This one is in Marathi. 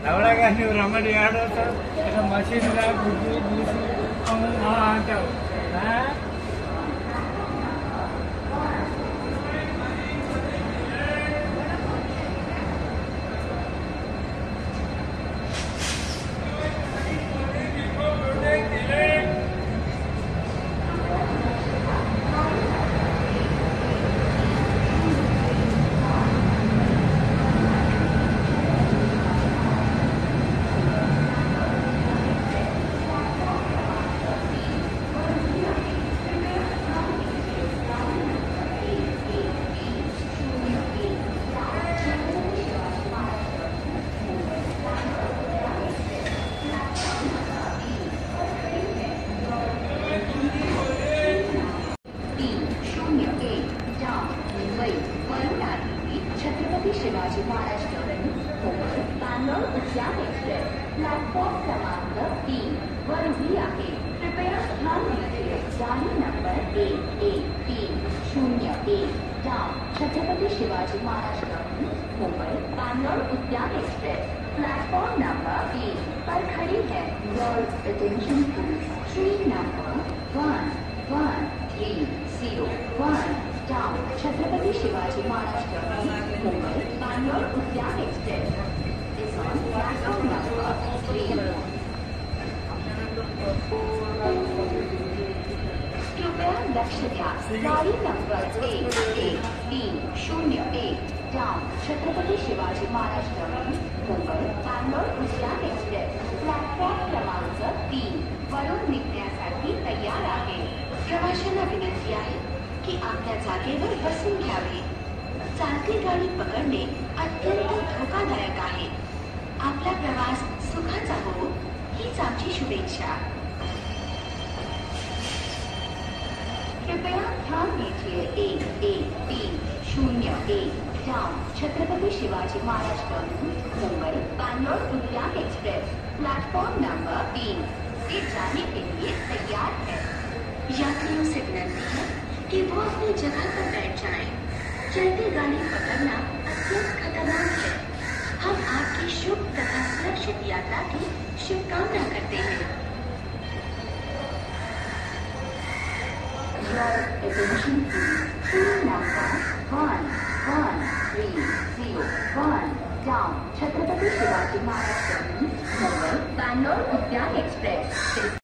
ಅವಳಾಗ ನೀವು ರಮಡಿ ಆಡೋದು ಮಷೀನ್ ಬುದ್ಧಿ ಬೀಸಿ ಅಂತಾವ शिवाजी महाराज मुंबई बैंगलोर उद्यान एक्सप्रेस प्लेटफॉर्म क्रमांक 3 वर उभी आहे. कृपया ध्यान दीजिए. गाड़ी number 1130 down Chhatrapati Shivaji Maharaj Mumbai Bangalore Udyan express platform number 3 पर खड़ी है. Your attention please. Train number 1130 down Chhatrapati Shivaji Maharaj Mumbai Bangalore Udyan express is on platform number 3. कृपया लक्ष्य द्या. गाड़ी number 1130 down Chhatrapati Shivaji Maharaj Mumbai Bangalore Udyan express platform क्रमांक 3 वरून निघण्यासाठी तयार आहे. प्रवाशांना विनंती आहे की आपल्या जागेवर बसून घ्यावे. चालती गाडी पकडणे अत्यंत धोकादायक आहे. आपला प्रवास सुखाचा हो हीच आमची शुभेच्छा. कृपया ध्यान दीजिए. 1130 down Chhatrapati Shivaji Maharaj Mumbai Bangalore Udyan express platform number 3 से जाने के लिए तैयार है. यात्रियों से विनती है कि वो अपनी जगह पर बैठ जाएं. चलती गाड़ी पकड़ना अत्यंत खतरनाक है. हम आपकी शुभ तथा सुरक्षित यात्रा की शुभकामना करते हैं. Your attention please. Train number 1130 down Chhatrapati Shivaji Maharaj Mumbai Bangalore Udyan express